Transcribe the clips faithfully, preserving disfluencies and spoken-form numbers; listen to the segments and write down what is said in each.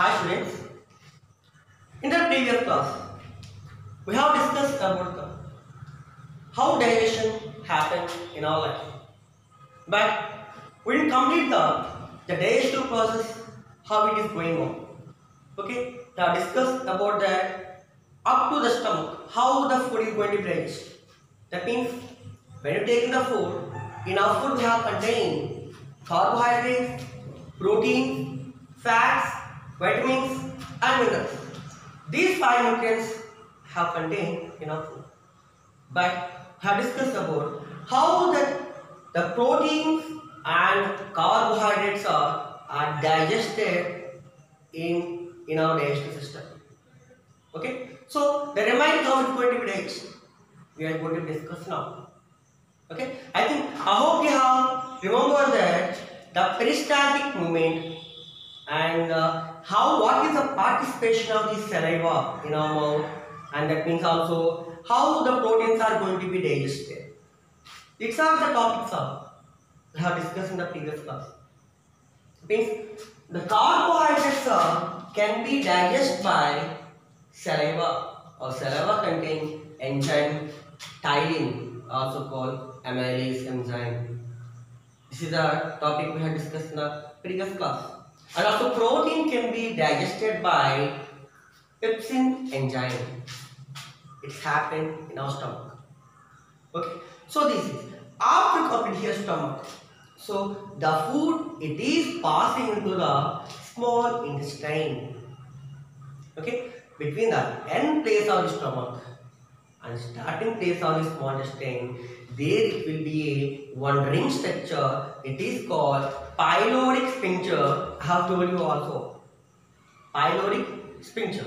Hi students, in the previous class we have discussed about the, how digestion happens in our life, but we didn't complete the, the digestive process, how it is going on. Okay, we have discussed about that up to the stomach, how the food is going to be digested. That means when you take in the food, in our food we have contained carbohydrates, protein, fats, vitamins and minerals. These five nutrients have contained in our food. But we have discussed about how the, the proteins and carbohydrates are, are digested in, in our digestive system. Okay, so the remaining how it's going to be digested, we are going to discuss now. Okay, I think I hope you have remember that the peristaltic movement and uh, how what is the participation of the saliva in our mouth, and that means also how the proteins are going to be digested. These are the topics of we have discussed in the previous class. It means the carbohydrates uh, can be digested by saliva, or saliva contain enzyme ptyalin, also called amylase enzyme. This is the topic we have discussed in the previous class. And also protein can be digested by pepsin enzyme. It's happened in our stomach. Okay, so this is after coming here stomach. So the food, it is passing into the small intestine. Okay, between the end place of the stomach and starting place of the small intestine, there it will be a one ring structure. It is called pyloric sphincter. I have told you also pyloric sphincter.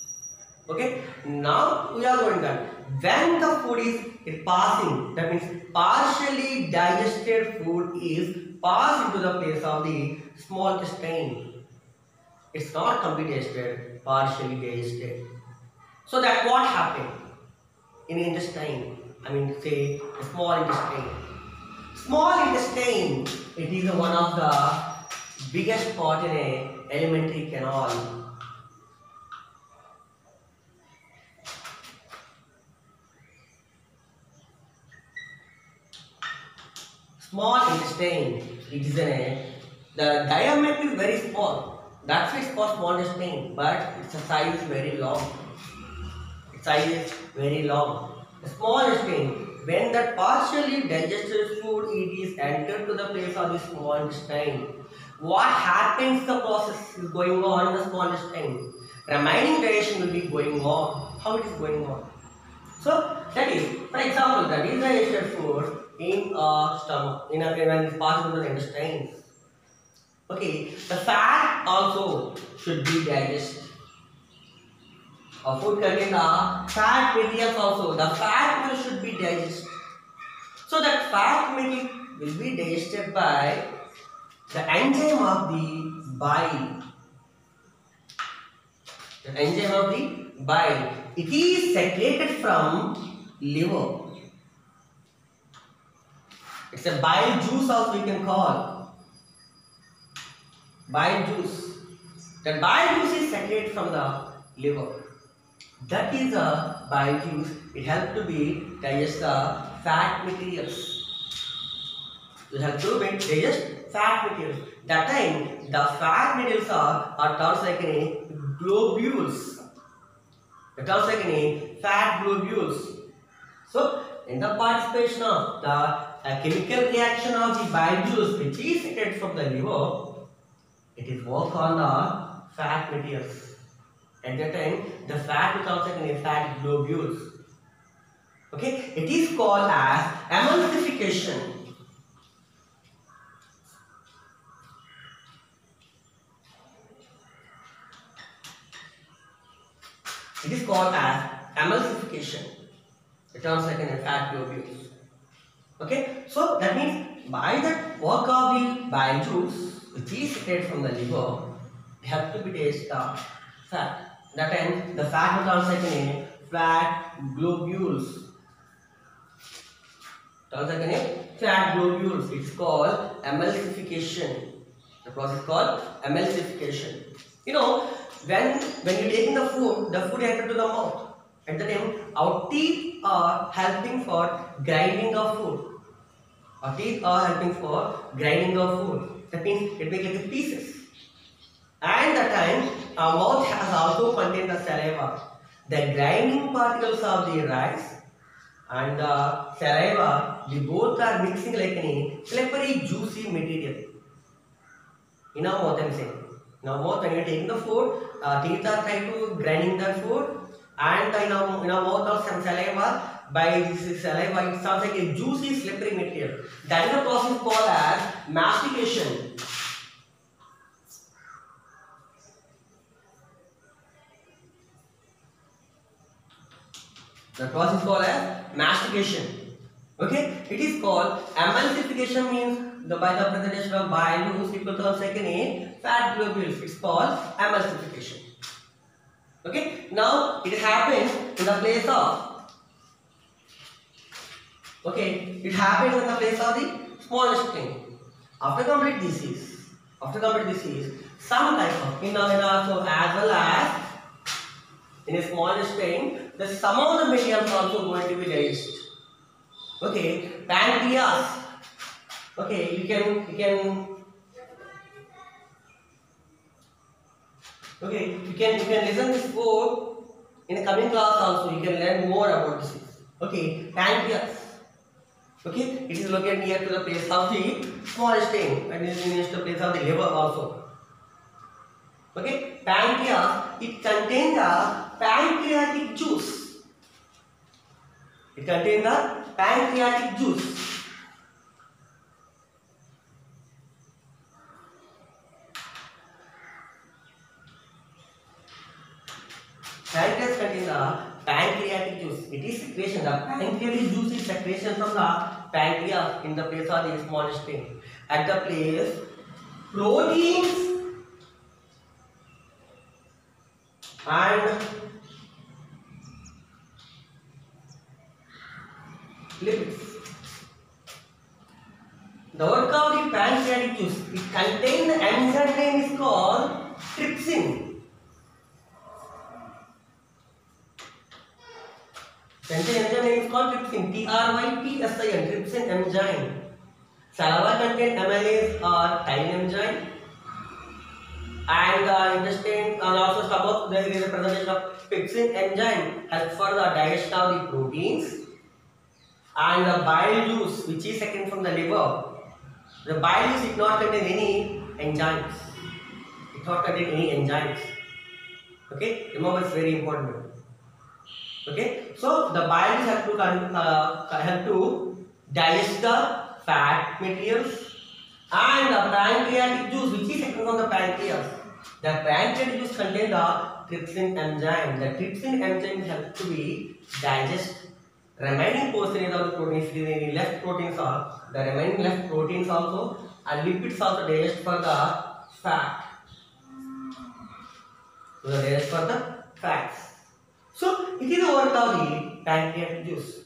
Okay, now we are going that when the food is passing, that means partially digested food is passed into the place of the small intestine. It's not completely digested, partially digested. So that what happened in the intestine? I mean, say the small intestine. Small intestine, it is one of the biggest part in a alimentary canal. Small intestine, it is a, the diameter is very small. That's why it's called small intestine, but its size is very long. Its size is very long. The small intestine, when that partially digested food it is entered to the place of the small intestine, what happens? The process is going on in the small intestine. Remaining digestion will be going on. How it is going on? So that is, for example, the digested food in a stomach, in a when it's passed into the intestine. Okay, the fat also should be digested. Or food contains the fat materials also. The fat material should be digested. So that fat material will be digested by the enzyme of the bile. The enzyme of the bile. It is secreted from liver. It's a bile juice also we can call. Bile juice. The bile juice is secreted from the liver. That is a bile juice. It helps to be digest the fat materials. It helps to be digest fat materials. That time the fat materials are, are terms like a globules. The terms like a fat globules. So in the participation of the a chemical reaction of the bile juice which is secreted from the liver, it is work on the fat materials. At that time, the fat is also in fat globules. Okay, it is called as emulsification. It is called as emulsification. It turns like in fat globules. Okay, so that means by the work of the bile juice, which is secreted from the liver, it has to be taste the fat. That time the fat will turns like in fat globules. Turns like in fat globules. It's called emulsification. The process is called emulsification. You know, when when you taking the food, the food entered to the mouth. At the time, our teeth are helping for grinding of food. Our teeth are helping for grinding of food. That means it makes like pieces. And the time, our mouth has also contained the saliva. The grinding particles of the rice and the saliva, they both are mixing like a slippery, juicy material. In our mouth, I am saying. In our mouth, when you are taking the food, uh, teeth are trying to grinding that food, and in our, in our mouth of some saliva, by this saliva, it sounds like a juicy, slippery material. That is the process called as mastication. The process is called as mastication. Okay, it is called emulsification, means the by the presentation of bile people turn second a fat globules. It's called emulsification. Okay, now it happens in the place of. Okay, it happens in the place of the small intestine. After complete disease, after complete disease, some type of in also as well as in a small intestine, the some of the material is also going to be digested. Okay, pancreas. Okay, you can you can okay you can you can listen this code in a coming class also. You can learn more about this. Okay, pancreas. Okay, it is located near to the place of the small intestine and it is near to the place of the liver also. Okay, pancreas, it contains the pancreatic juice. It contains the pancreatic juice. Pancreas contains the pancreatic juice. It is secretion. The pancreatic juice is secretion from the pancreas in the place of the small intestine. At the place, proteins and lipids. The work of the pancreatic juice, it contains the enzyme name is called trypsin. The enzyme name is called trypsin. T R Y P S I N, trypsin enzyme. Saliva contains amylase or tyrine enzyme. And the intestine and also stomach, there is a presentation of trypsin enzyme helps for the digestion of the proteins. And the bile juice, which is second from the liver. The bile juice, it not contain any enzymes. It not contain any enzymes. Okay, remember it's very important. Okay, so the bile juice have to uh, help to digest the fat materials. And the pancreatic juice, which is second from the pancreas. The pancreatic juice contains the trypsin enzyme. The trypsin enzyme helps to be digest remaining percentage of the proteins. If there any left proteins are the remaining left proteins also, and lipids also digest for the fat. So the digest for the fats. So it is the work of the pancreatic juice.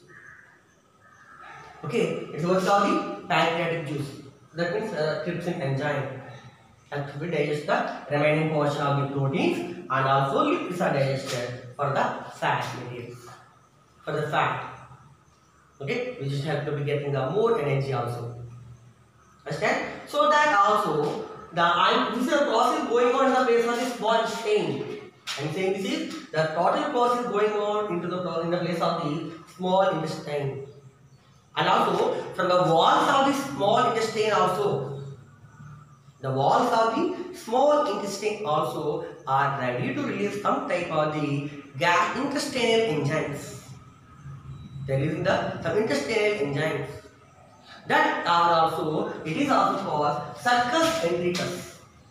Okay, it's the work of the pancreatic juice. That means uh, trypsin enzyme helps to digest the remaining portion of the proteins, and also lipids are digested for the fat materials, for the fat. Okay, which is help to be getting the more energy also. Understand? So that also the I'm this is a process going on in the place of the small intestine. I'm saying this is the total process going on into the in the place of the small intestine. And also from the walls of the small intestine also, the walls of the small intestine also are ready to release some type of the gastrointestinal enzymes. They are releasing the some intestinal enzymes that are also, it is also called sulcus entericus.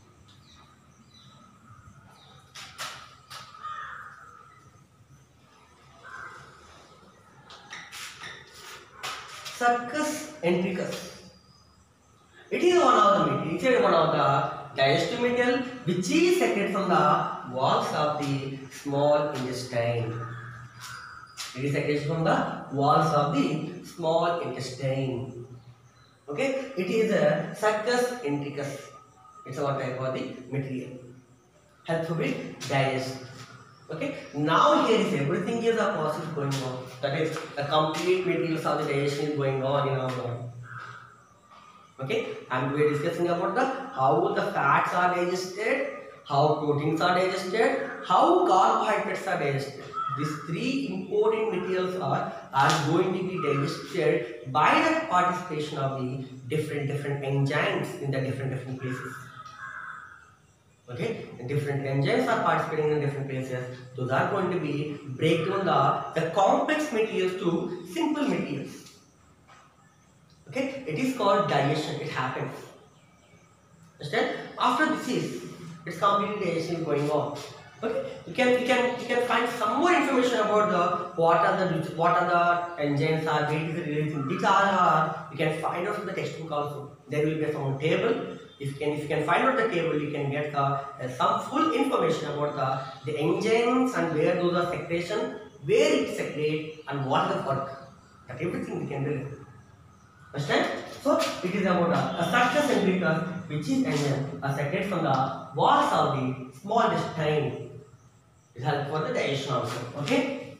Sulcus entericus. It is one of the material, it is one of the digestive material which is secreted from the walls of the small intestine. It is secreted from the walls of the small intestine. Okay, it is a sulcus entericus. It's one type of the material. helps with digest. Okay, now here is everything is a process going on. That is, the complete materials of the digestion is going on in our body. Okay, and we are discussing about the how the fats are digested, how proteins are digested, how carbohydrates are digested. These three important materials are, are going to be digested by the participation of the different different enzymes in the different different places. Okay, and different enzymes are participating in different places. Those are going to be break down the, the complex materials to simple materials. Okay, it is called digestion. It happens. Understand? After this is, it's completely digestion going on. Okay, you can you can you can find some more information about the what are the what are the enzymes are, where is the relation, which are you can find out from the textbook also. There will be some table. If you can if you can find out the table, you can get the, uh, some full information about the the enzymes and where those are secretion, where it secrete and what the work. That everything we can do. Understand? So it is about a, a structure centrifuge which is enzyme are secreted from the walls of the small intestine. It helps for the digestion also. Okay.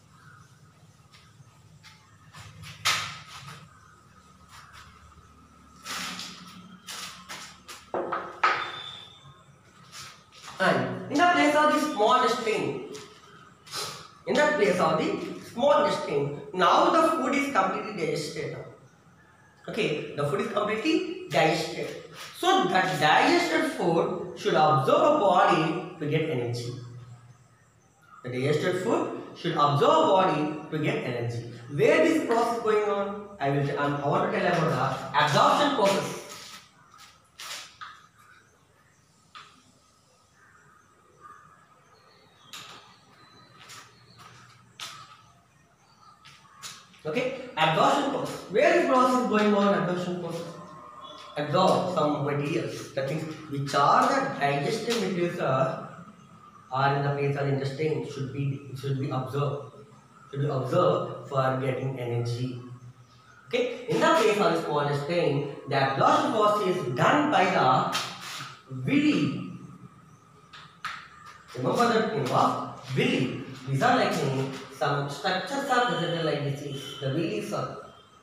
And in the place of the small intestine, in the place of the small intestine, now the food is completely digested. Okay, the food is completely digested. So that digested food should absorb a body to get energy. The digested food should absorb body to get energy. Where this process is going on? I will. I'm, I want to tell about the absorption process. Okay, absorption process. Where is process going on? Absorption process. Absorb some materials. That means which are the digestive materials are, are in the place of the intestine should be should be observed. Should be observed for getting energy. Okay, in the place of the small intestine, the absorption process is done by the villi. Remember the name of villi. These are like some structures are presented like this is the villi are.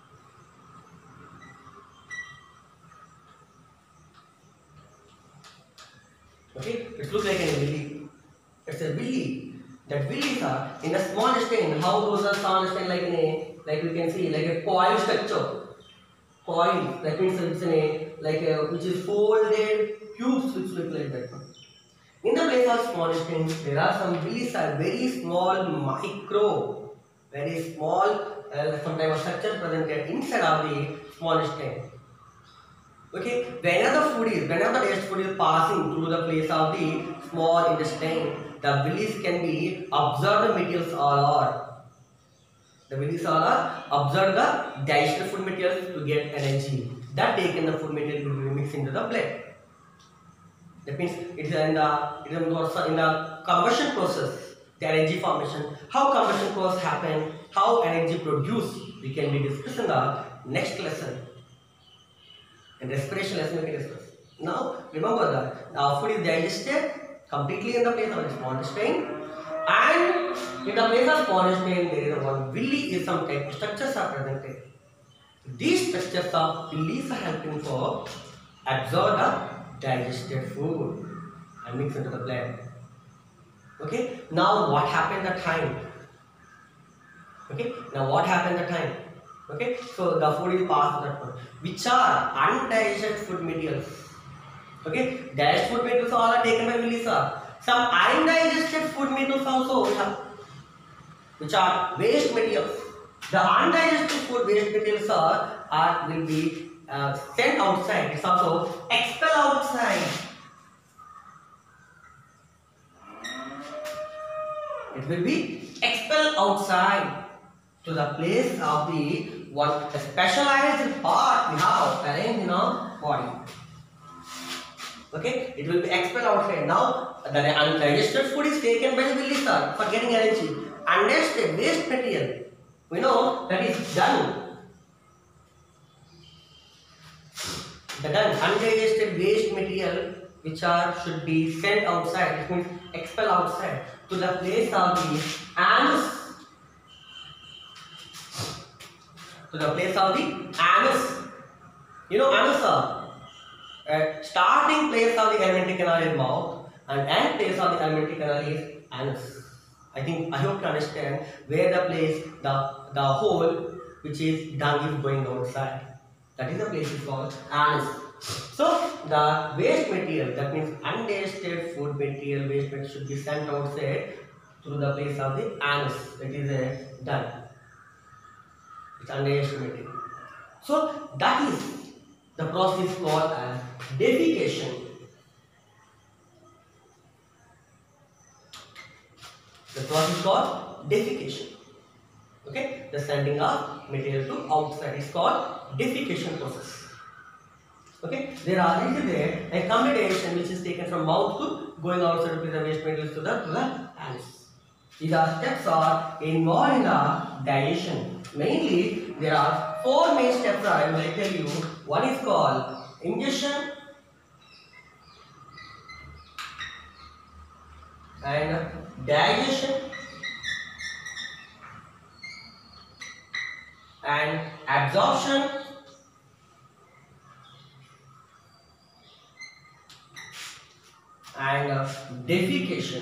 Okay, it looks like a villi. It's a villi. That villi are in a small intestine. How those are small intestine like in a like we can see like a coil structure. Coil that means it's in a like a which is folded cubes which look like that. In the place of small intestine, there are some villi are very small micro, very small uh, sometimes structure presented inside of the small intestine. Okay, whenever the food is, whenever the taste food is passing through the place of the small intestine, the villi can be absorb the materials all are. The villi all are absorb the digested food materials to get energy. That taken the food material will be mixed into the blood. That means it is in the it is also in the combustion process, the energy formation. How combustion process happen? How energy produced? We can be discussed in the next lesson. In respiration lesson we can discuss. Now remember that the food is digested completely in the place of the small intestine, and in the place of small intestine there is a one villi is some type of structures are presented. These structures of villi are helping for absorb the digested food and mix into the blood. Okay. Now what happened the time? Okay. Now what happened the time? Okay, so the food is passed to that food. Which are undigested food materials? Okay, digested food materials all are taken by villi. Some undigested food materials also we have, which are waste materials. The undigested food waste materials are, are will be uh, sent outside. It's also expelled outside. It will be expelled outside to the place of the one specialized part we have arranged in our body. Okay, it will be expelled outside. Now the undigested food is taken by the villi for getting energy. Undigested waste material, we know that is done. The done undigested waste material which are should be sent outside, which means expel outside to the place of the anus. To the place of the anus. You know anus, uh, starting place of the alimentary canal is mouth and end place of the alimentary canal is anus. I think I hope you understand where the place the the hole which is dung is going outside. That is the place is called anus. So the waste material, that means undigested food material, waste material should be sent outside through the place of the anus. That is a dung. It's undigested material. So that is the process called as defecation. The process called defecation. Okay, the sending of material to outside is called defecation process. Okay, there are little there a complete digestion which is taken from mouth to going outside with the waste materials to the to the anus. These are steps are involved in the digestion. Mainly, there are four main steps. I will tell you. One is called ingestion, and digestion, and absorption, and uh, defecation.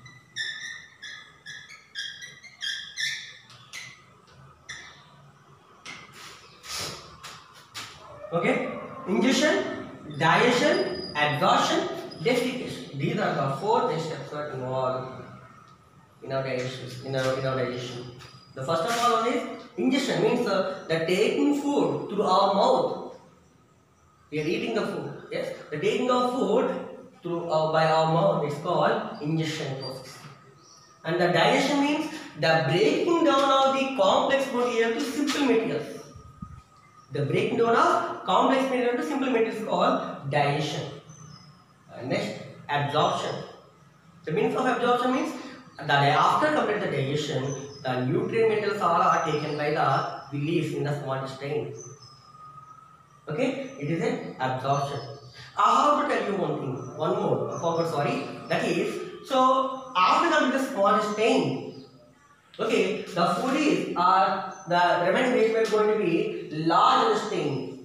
Okay, ingestion, digestion, absorption, defecation. These are the four steps that involved in our digestion. In our, in our digestion. The first of all one is ingestion, means uh, the taking food through our mouth. We are eating the food. Yes, the taking of food through uh, by our mouth is called ingestion process. And the digestion means the breaking down of the complex material to simple materials. The breaking down of complex material to simple material is called digestion. Uh, next, absorption. The meaning of absorption means that after complete the digestion, the nutrient materials all are taken by the release in the small intestine. Okay, it is an absorption. I have to tell you one thing, one more. I forgot, sorry. That is, so after complete the small intestine, okay, the food is are the remaining waste is going to be large intestine.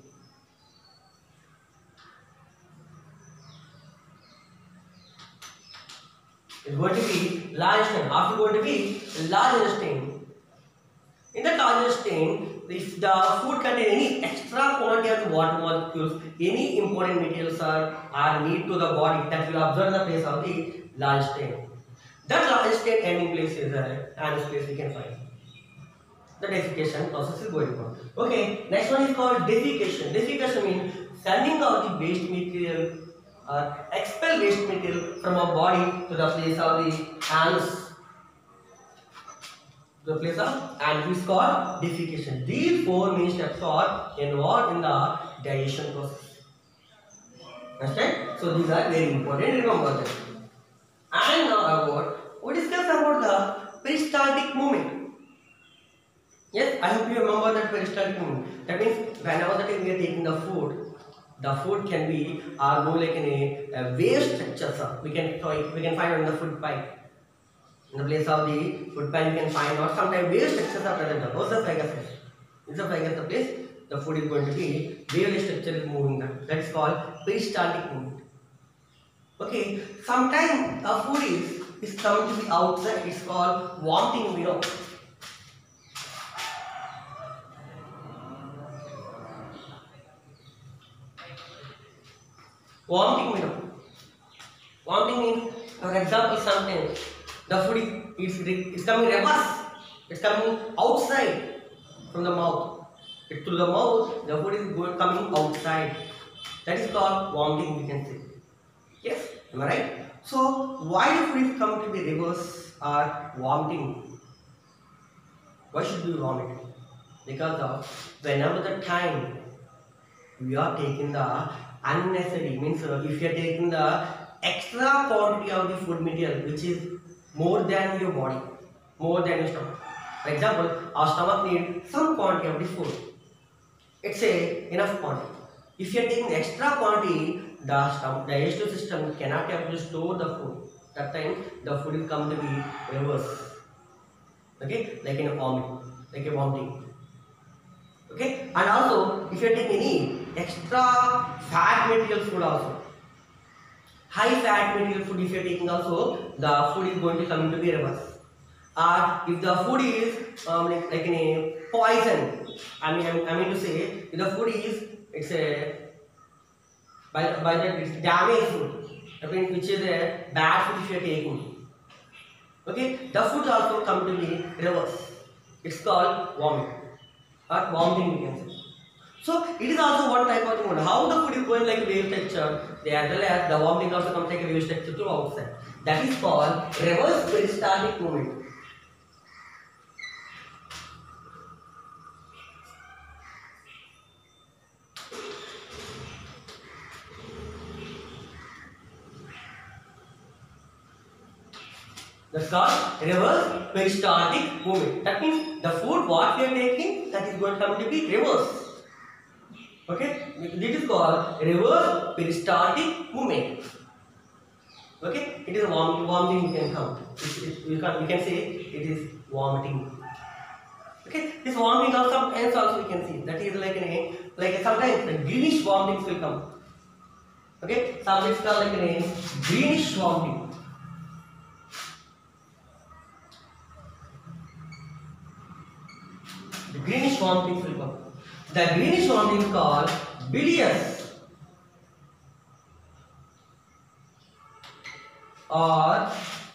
It's going to be large intestine. After going to be large intestine. In the large intestine, if the food contains any extra quantity of water molecules, any important materials are, are need to the body that will absorb the place of the large intestine. That large intestine ending place is a anus place we can find. The defecation process is going on. Okay, next one is called defecation. Defecation means sending out the waste material or expel waste material from our body to the place of the anus. The place of anus is called defecation. These four main steps are involved in the digestion process. Understand? So these are very important. Remember that. And now about we discuss about the peristaltic movement. Yes, I hope you remember that peristaltic movement. That means whenever the time we are taking the food, the food can be uh, go like in a, a waste structure. Sir. We can we can find in the food pipe. In the place of the food pipe, you can find or sometimes waste structures are present. What's the figure says? Is the figure the place? The food is going to be waste structure is moving. That is called peristaltic movement. Okay, sometimes the food is is coming to be outside. It's called vomiting window. Vomiting window. Vomiting means, for example, sometimes the food is is coming reverse. It's coming outside from the mouth. It, through the mouth, the food is going, coming outside. That is called vomiting. We can say. Yes, am I right? So, why the food is coming to be reverse or vomiting? Why should we vomit? Because of whenever the time we are taking the unnecessary, means uh, if you are taking the extra quantity of the food material which is more than your body, more than your stomach. For example, our stomach needs some quantity of the food. It's a enough quantity. If you are taking extra quantity, the stomach, digestive system cannot able to store the food. That time the food will come to be reverse. Okay, like in a vomit, like a vomiting. Okay, and also if you take any extra fat material food also, high fat material food if you are taking also, the food is going to come to be reverse. Or if the food is um, like, like in a poison, I mean I mean to say if the food is it's a by by that it's damaged food, I mean which is a bad food if you are taking. Okay, the food also come to be reverse. It's called vomit or vomiting we can say. So it is also one type of thing. How the food is going like a wave structure, they as well as the vomiting also comes like a wave structure to outside. That is called reverse peristaltic movement. That's called reverse peristaltic movement. That means the food what we are taking, that is going to come to be reverse. Okay, this is called reverse peristaltic movement. Okay, it is vom vomiting. You can come. It, it, you can you can say it is vomiting. Okay, this vomiting of some else also we can see. That is like a like a, sometimes the greenish vomitings will come. Okay, some it's called like a greenish vomiting. The greenish vomiting will come. The greenish vomiting is called bilious or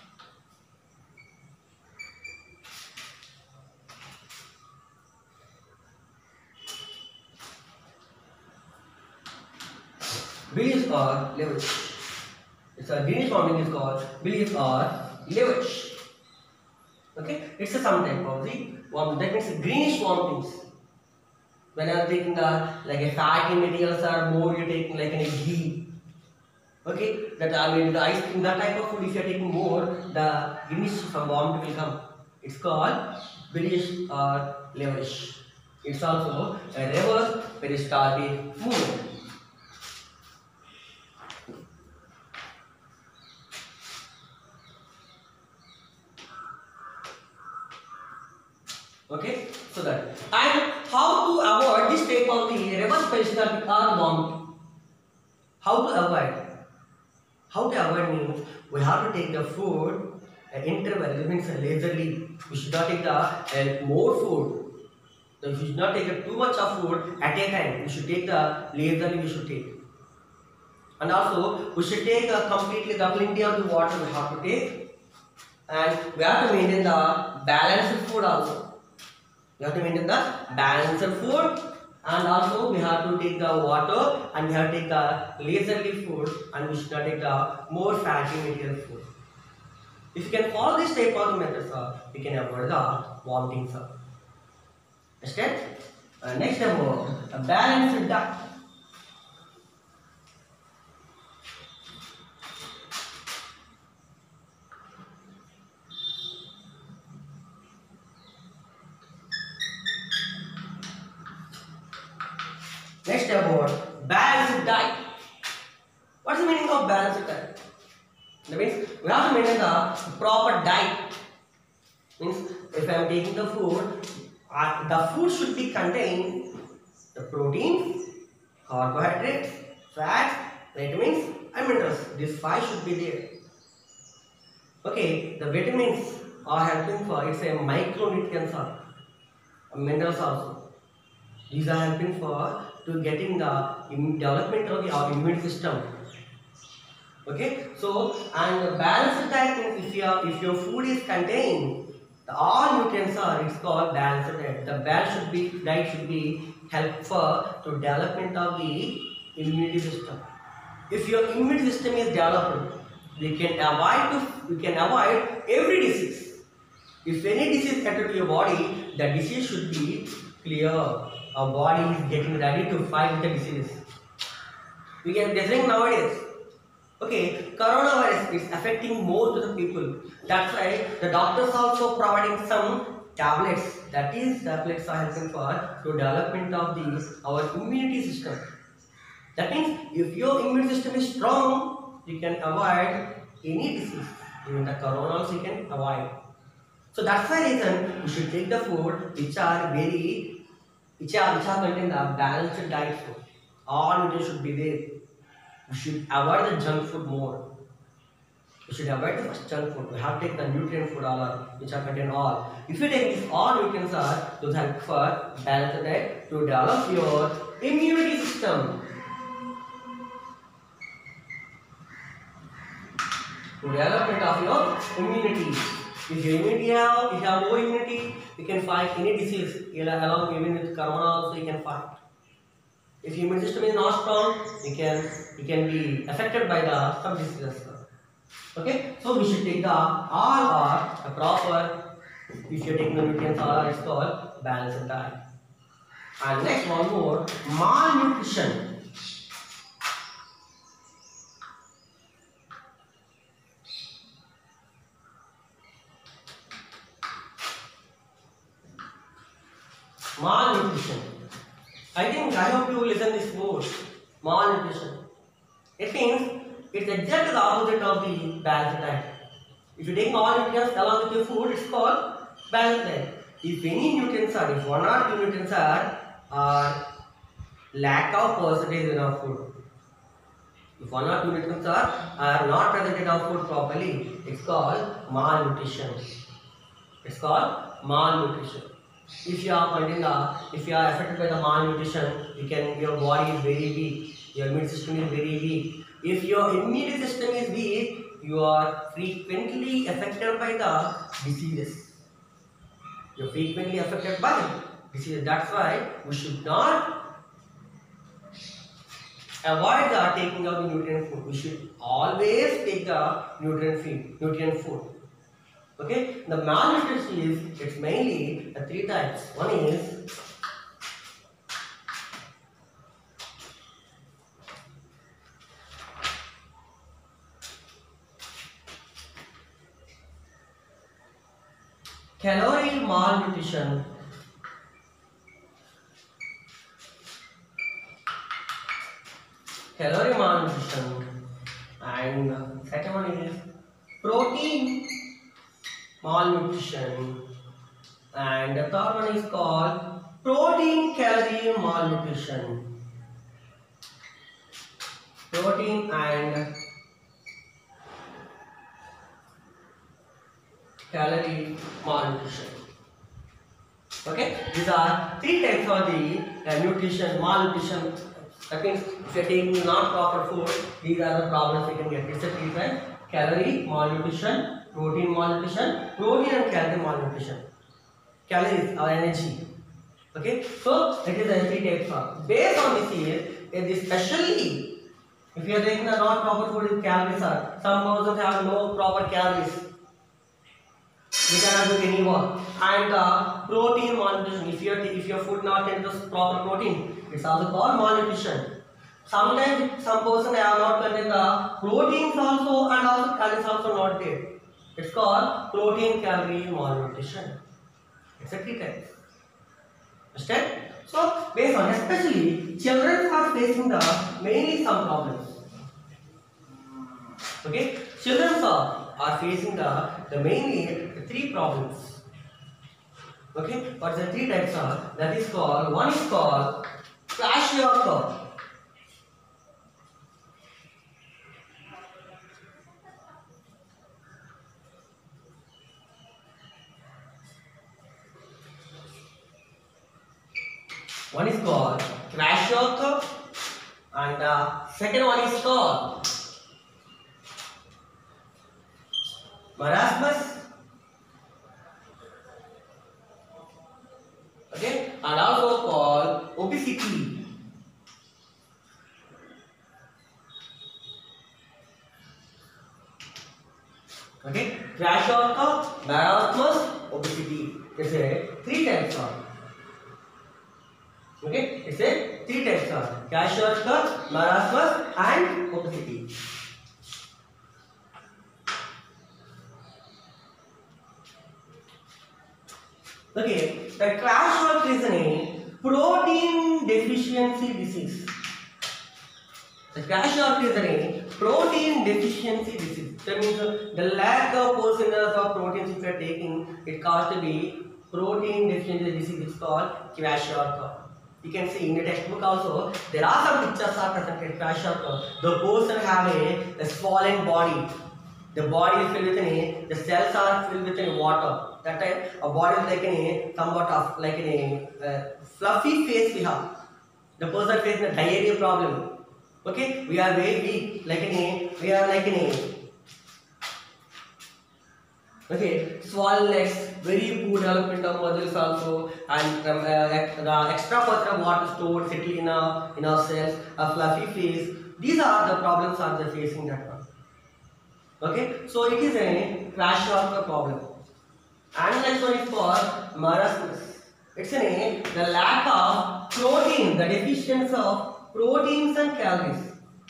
bilious or livish. It's a greenish vomiting is called bilious or livish. Okay, it's a some type of the vomiting. That means greenish vomitings. When you are taking the like a fatty materials are more, you are taking like a ghee. Okay, that I mean the ice cream, that type of food if you are taking more, the greenish vomit will come. It's called bilious or livish. It's also a reverse peristaltic movement. Okay, so that and how to avoid this type of the reverse peristaltic or vomiting? How to avoid? How to avoid means we have to take the food uh, interval. It means leisurely. We should not take the uh, more food. So we should not take uh, too much of food at a time. We should take the leisurely. We should take, and also we should take uh, completely the plenty of the water. We have to take, and we have to maintain the balanced food also. We have to maintain the balanced food, and also we have to take the water, and we have to take the leisurely food, and we should not take the more fatty material food. If you can follow this type of methods, uh, we can avoid the vomiting. Understand? Uh, next about a balanced diet. Next about balanced diet. What is the meaning of balanced diet? That means we have to maintain the proper diet. Means if I am taking the food, uh, the food should be contain the proteins, carbohydrates, fats, vitamins and minerals. These five should be there. Okay, the vitamins are helping for, it's a micronutrients are minerals also. These are helping for to getting the development of the our immune system. Okay, so and the balanced diet means if your if your food is containing the all nutrients are, it's called balanced diet. The balance should be diet should be helpful to development of the immunity system. If your immunity system is developed, we can avoid to we can avoid every disease. If any disease enter to your body, the disease should be clear. Our body is getting ready to fight the disease. We can think nowadays. Okay, coronavirus is affecting more to the people. That's why the doctors also providing some tablets. That is, tablets are helping for to development of the our immunity system. That means if your immune system is strong, you can avoid any disease. Even the corona also you can avoid. So that's the reason we should take the food which are very, which are which are contain the balanced diet food. All nutrients should be there. We should avoid the junk food more. We should avoid the first junk food. We have to take the nutrient food all are, which are contain all. If you take these all nutrients are, those help for balanced diet to develop your immunity system. To development of your immunity. If your immunity have, if you have low immunity, you can fight any disease. Along even with corona also you can fight. If your immune system is not strong, you can you can be affected by the some diseases. Okay, so we should take the all are a proper. If you take the nutrients, all are it's called balanced diet. And next one more, malnutrition. Malnutrition. I think I hope you listen this word. Malnutrition. It means it's exactly the opposite of the balanced diet. If you take all nutrients along with your food, it's called balanced diet. If any nutrients are, if one or two nutrients are, are lack of percentage in our food. If one or two nutrients are, are not present in our food properly, it's called malnutrition. It's called malnutrition. If you are finding the, if you are affected by the malnutrition, you can, your body is very weak, your immune system is very weak. If your immune system is weak, you are frequently affected by the diseases. You are frequently affected by diseases. That's why we should not avoid the taking of the nutrient food. We should always take the nutrient feed, nutrient food. Okay, the malnutrition is, it's mainly the three types. One is calorie malnutrition. Calorie malnutrition. And second one is protein malnutrition, and the third one is called protein calorie malnutrition. Protein and calorie malnutrition. Okay, these are three types of the uh, nutrition malnutrition. That means if you are taking not proper food, these are the problems you can get. It's a three types: calorie malnutrition, protein malnutrition, protein and calorie malnutrition. Calories are energy. Okay, so it is the three types of. Based on this is, is especially if you are taking the not proper food, with calories are. Some persons have no proper calories. They cannot do any work. And the protein malnutrition. If your if your food not contains proper protein, it's also called malnutrition. Sometimes some person have not contained the proteins also and also calories also not there. It's called protein calorie malnutrition. It's a three types. Understand? So based on, especially children are facing the mainly some problems. Okay, children are, are facing the, the mainly the three problems. Okay, what the three types are? That is called, one is called kwashiorkor. One is called kwashiorkor, and the second one is called marasmus. Okay, and also called obesity. Okay, kwashiorkor, marasmus, obesity. It's a three types of. Okay, it's a three types of kwashiorkor, marasmus, and obesity. Okay, the kwashiorkor is a protein deficiency disease. The kwashiorkor is a protein deficiency disease. That means uh, the lack of percentage of proteins if you are taking, it causes to be protein deficiency disease. It's called kwashiorkor. You can see in the textbook also there are some pictures are presented. Kwashiorkor. The person have a, a swollen body. The body is filled with a, the cells are filled with a water. That time a body is like a somewhat of like a uh, fluffy face we have. The person facing a diarrhea problem. Okay, we are very weak, like an A, we are like an A. Okay, swollen legs, very poor development of muscles also, and um, uh, the extra percent of water stored settled in our in our cells, a fluffy face. These are the problems are they facing that one. Okay, so it is a kwashiorkor problem. And next one is for marasmus. It's a the lack of protein, the deficiency of proteins and calories.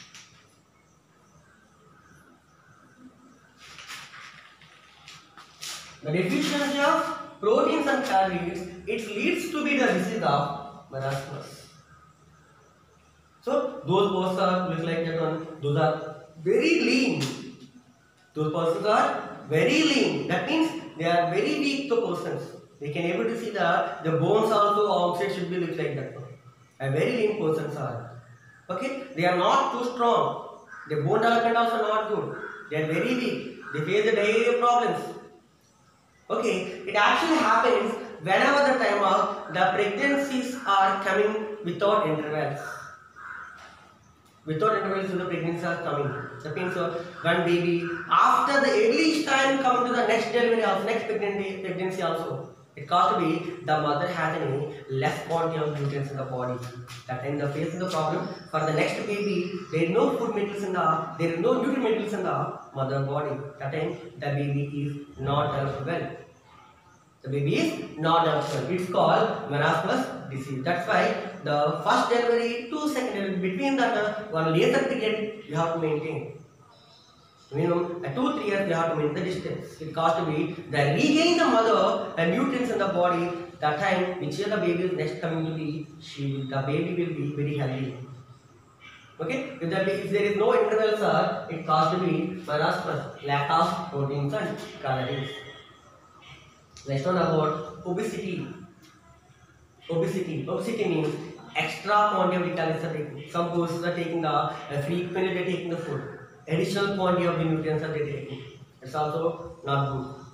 The deficiency of proteins and calories, it leads to be the disease of marasmus. So those persons are look like that one. Those are very lean. Those persons are very lean. That means they are very weak to persons. They can able to see that the bones also outside should be look like that one. A very lean persons are. Okay, they are not too strong. Their bone development also not good. They are very weak. They face the diarrhea problems. Okay, it actually happens whenever the time of the pregnancies are coming without intervals. Without intervals, the pregnancies are coming. That means uh, one baby after the early time coming to the next delivery also, next pregnancy, pregnancy also. It causes to be the mother has any less quantity of nutrients in the body. That time the face is the problem. For the next baby, there is no food metals in the, there is no nutrient metals in the mother body. That time the baby is not developed well. The baby is not developed well. It's called marasmus disease. That's why the first delivery to second delivery, between that uh, one later period you have to maintain. Minimum at two three years you have to maintain the distance. It causes to be the regain the mother and nutrients in the body. That time which year the baby is next coming to be, she the baby will be very healthy. Okay, if, the, if there is no interval sir, it causes to be marasmus, lack of proteins and calories. Next one about obesity. Obesity. Obesity means extra quantity of calories are taken. Some persons are taking the uh, frequently they are taking the food. Additional quantity of the nutrients are they taking. It's also not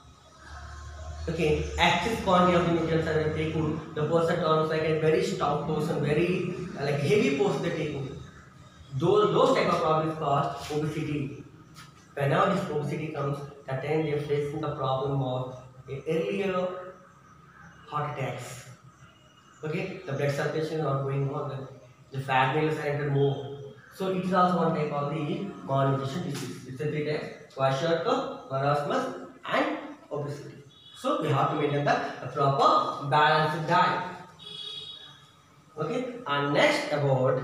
good. Okay, excess quantity of the nutrients are they taking. The person turns like a very stout person, very uh, like heavy person they are taking. Those those type of problems cause obesity. Whenever this obesity comes, that time they are facing the problem of earlier heart attacks. Okay, the blood circulation is not going on, the fat levels are entered more. So it is also one type of the malnutrition disease. It's a three types: kwashiorkor, marasmus, and obesity. So we have to maintain the a proper balanced diet. Okay, and next about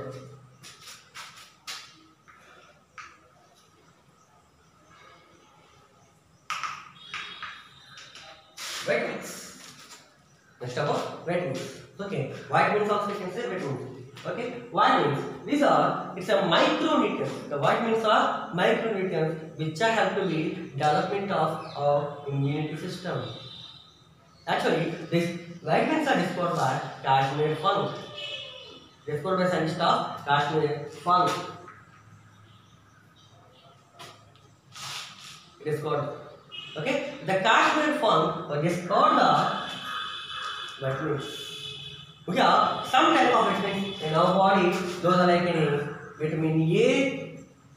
vitamins. Next about vitamins. Okay, vitamins also you can say vitamins. Okay, vitamins. These are it's a micronutrients. The vitamins are micronutrients which are help to be development of our immunity system. Actually, these vitamins are discovered by Kashmir Funk. Discovered by scientists of Kashmir Funk. It is called. Okay, the Kashmir Funk was discovered the vitamins. We have some type of vitamins in our body. Those are like any vitamin A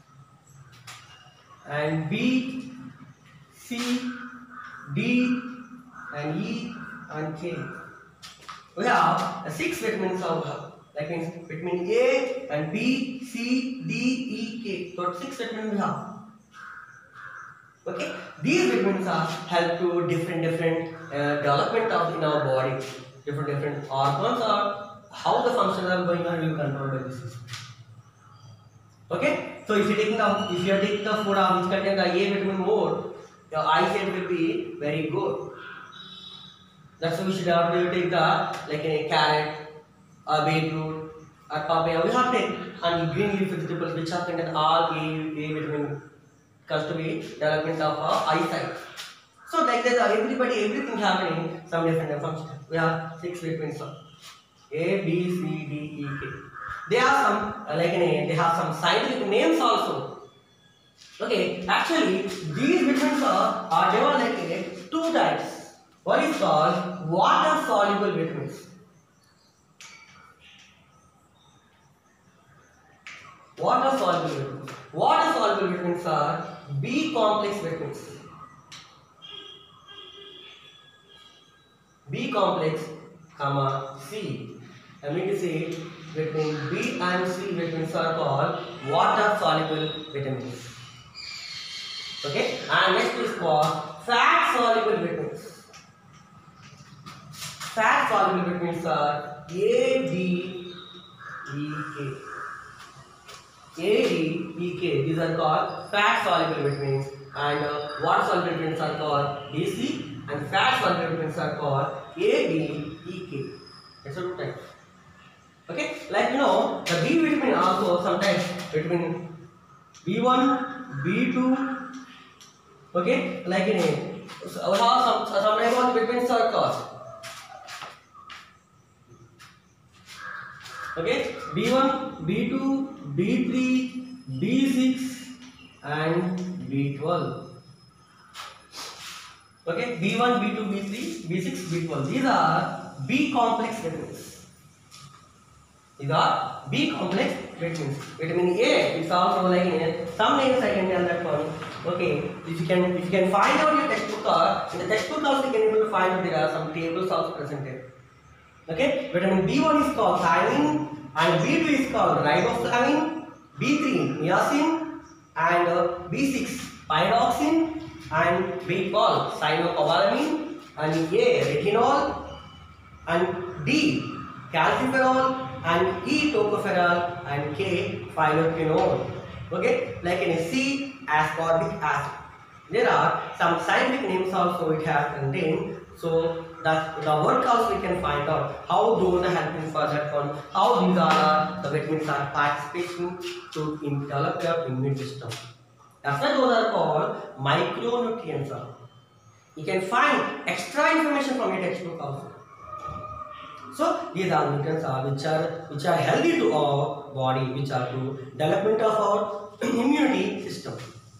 and B, C, D, and E and K. We have six vitamins of that means vitamin A and B, C, D, E, K. So six vitamins we have. Okay, these vitamins are help to different different uh, development of in our body. Different different organs are how the functions are going on will be controlled by this system. Okay, so if you taking the if you are taking the food which contain the A vitamin more, your eyesight will be very good. That's why we should have to take the like a carrot, a beetroot, At papaya we have take and green leaf vegetables which have contain all A, A vitamin comes to be development of our eyesight. So like that everybody everything happening some different functions. We have six vitamins A, B, C, D, E, K. They have some uh, like an, they have some scientific names also. Okay, actually these vitamins are, are developed like two types. One is called water soluble vitamins. Water soluble vitamins. Water soluble vitamins are B complex vitamins. B complex, comma C. I mean to say between B and C vitamins are called water soluble vitamins. Okay, and next is called fat soluble vitamins. Fat soluble vitamins are A, D, E, K. A, D, E, K. These are called fat soluble vitamins, and uh, water soluble vitamins are called B, C, and fat soluble vitamins are called A, D, E, K. That's two types. Okay, like you know, the B vitamin also sometimes vitamin B one, B two. Okay, like in a, so we have some some type of vitamins are called. Okay, B one, B two, B three, B six, and B twelve. Okay, B one, B two, B three, B six, B twelve. These are B complex vitamins. These are B complex vitamins. Vitamin A is also like in some names I can tell that one. Okay, if you can if you can find out your textbook or in the textbook also you can able to find out there are some tables also presented. Okay, vitamin B one is called thiamine and B two is called riboflavin, B three niacin and uh, B six pyridoxine and B twelve cyanocobalamin and A retinol and D calciferol and E tocopherol and K phylloquinone. Okay, like in a C ascorbic acid. There are some scientific names also it has contained. So that the work also we can find out how those are helping for that one, how these are the vitamins are participating to in develop your immune system. That's why those are called micronutrients. You can find extra information from your textbook also. So these are nutrients are which are which are healthy to our body, which are to development of our immunity system.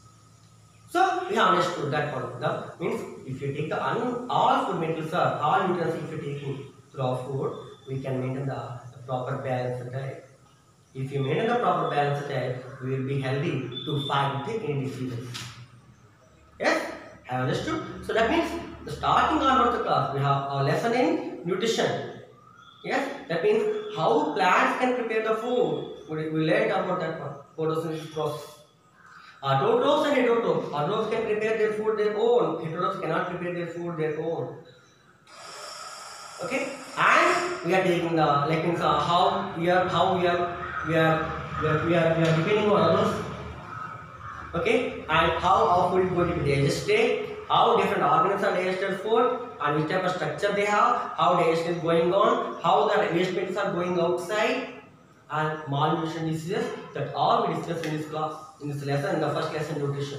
So we have understood that part. That means if you take the un, all food minerals are all nutrients if you taking through our food, we can maintain the, the proper balanced diet. If you maintain the proper balanced diet, we will be healthy to fight with any diseases. Yes, I understood. So that means the starting on of the class we have our lesson in nutrition. Yes, that means how plants can prepare the food. We, we learned about that one. Photosynthesis process. Autotrophs and heterotrophs. Autotrophs can prepare their food their own. Heterotrophs cannot prepare their food their own. Okay, and we are taking the like means uh, how we are how we are we are we are we are, we are depending on others. Okay, and how our food is going to be digested. How different organs are digested food and which type of structure they have, how digestion is going on, how the waste materials are going outside, and malnutrition diseases. That all we discussed in this class, in this lesson, in the first lesson nutrition.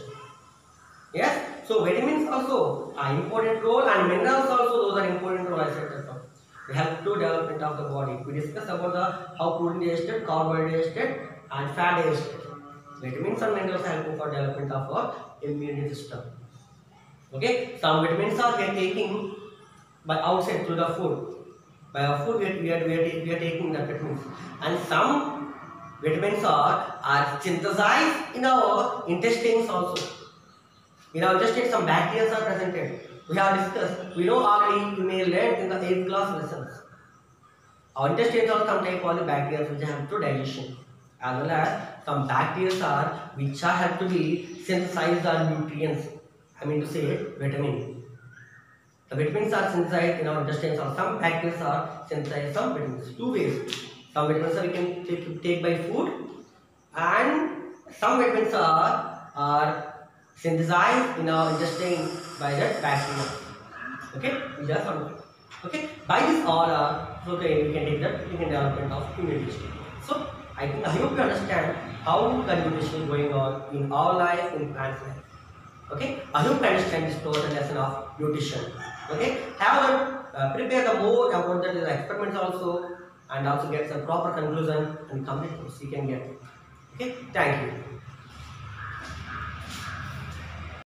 Yes, so vitamins also are important role and minerals also those are important role. I said that one. They help to development of the body. We discussed about the how protein digested, carbohydrate digested, and fat digested. Vitamins and minerals are helping for development of our immune system. Okay, some vitamins are we are taking by outside through the food. By our food we are, we are, we are, we are taking the vitamins, and some vitamins are, are synthesized in our intestines also. In our intestines some bacteria are presented. We have discussed, we know already, you may learn in the eighth class lessons. Our intestines are some type of bacteria which help to digestion, as well as some bacteria are which are have to be synthesized the nutrients. I mean to say vitamin. The vitamins are synthesized in our intestines, or some bacteria are synthesized some vitamins. Two ways. Some vitamins are we can take, take by food, and some vitamins are, are synthesized in our intestine by that bacteria. Okay, we just one. Okay, by this all are okay. We can take that we can development of immunity system. So I think I hope you understand how the nutrition is going on in our life, in plants' life. Okay, I hope you understand this total lesson of nutrition. Okay, have a, uh, prepare the more about the experiments also, and also get some proper conclusion and complete course you can get. Okay, thank you.